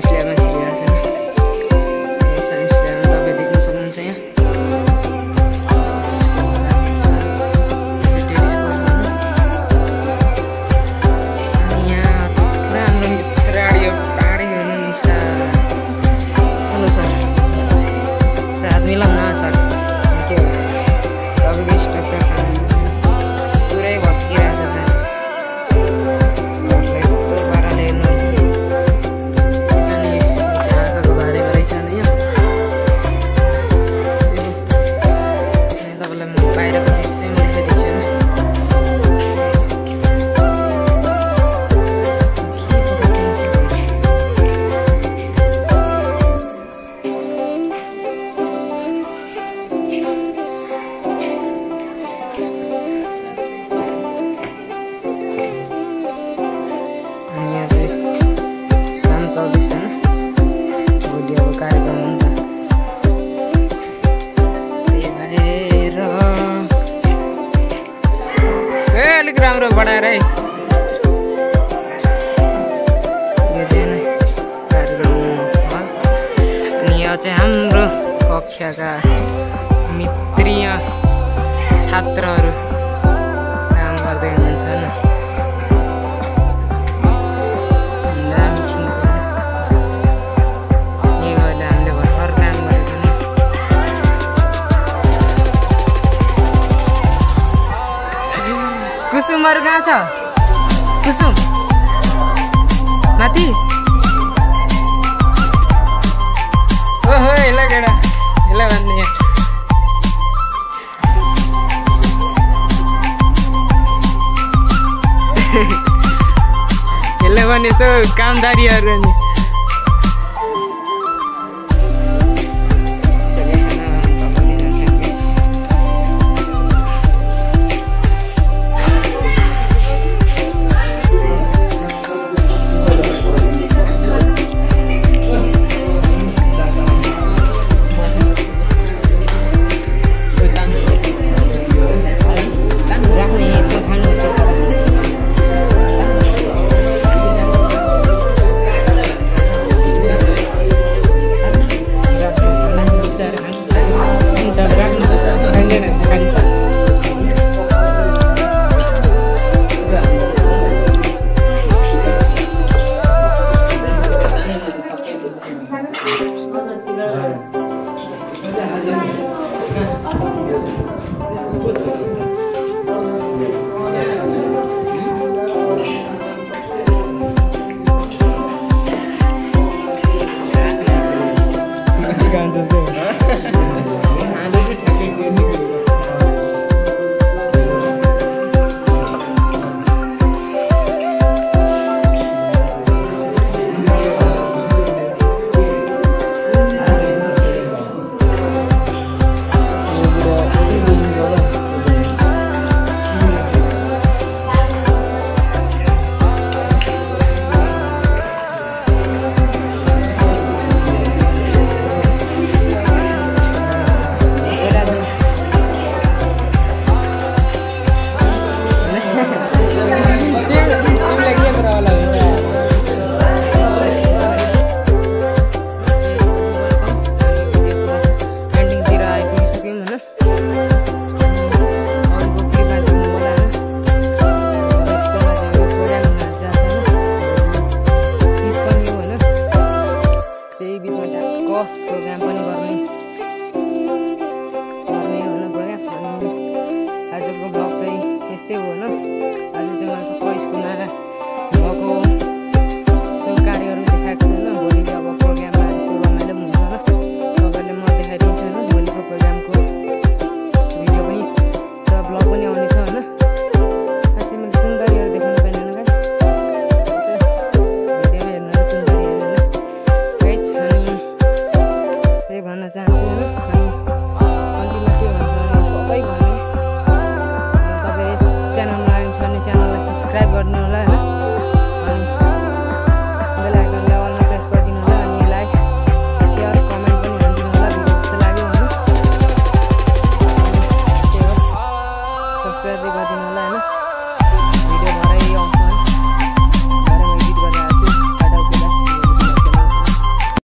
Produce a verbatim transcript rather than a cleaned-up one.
ल्याबमा छिरिरहेको छ साइन्स ल्याबमा तपाईँ देख्न सक्नुहुन्छ यहाँ अनि यहाँ पुरा हाम्रो मित्रहरू पाडे हुनुहुन्छ हेलो सर साथ मिलाउँ न सर के हो तपाईँको स्ट्रक्चर पुरै भत्किरहेको छ त राम्रो बढाएर है यो चाहिँ कार्यक्रम हल अनि यो चाहिँ हाम्रो कक्षाका मित्रीय छात्रहरू काम गर्दै हुनुहुन्छ होइन दामी छिन्छ यो अहिले हामीले भर्खर काम गरेको नि कुसुमहरु कहाँ छ कुसुम माथि ओहो हेला केडा हेला भन्ने हेला भन्ने सो कामदारीहरु नि प्रोग्राम पनि गर्ने गर्ने होइन प्रोग्राम अनि आजको ब्लग चाहिँ यस्तै हो होइन आज चाहिँ मैले ठक्क स्कुलमा भएको सब कार्यहरू देखाएको छु होइन भोलि अब प्रोग्राममा यसो रमाइलो पनि हुन्छ होइन तपाईँहरूले म देखाइदिन्छु होइन भोलिको प्रोग्रामको भिडियो पनि र ब्लग पनि आउनेछ होइन आज चाहिँ मैले सुन्दरीहरू देखाउन पाइनँ होइन भिडियोमा हेर्नु सुन्दरीहरू होइन गाइज अनि त्यही भन्न चाहन्छु होइन अनि अन्तिममा के भन्छ भने सबै भन्ने तपाईँ यस च्यानलमा आइन्छ भने च्यानललाई सब्सक्राइब गरिदिनु होला होइन अनि बेल आइकनले अलमा प्रेस गरिदिनु होला अनि लाइक सेयर कमेन्ट पनि हालिदिनु होला भिडियो कस्तो लाग्यो होइन त्यही हो सब्सक्राइब गरिदिनु होला होइन।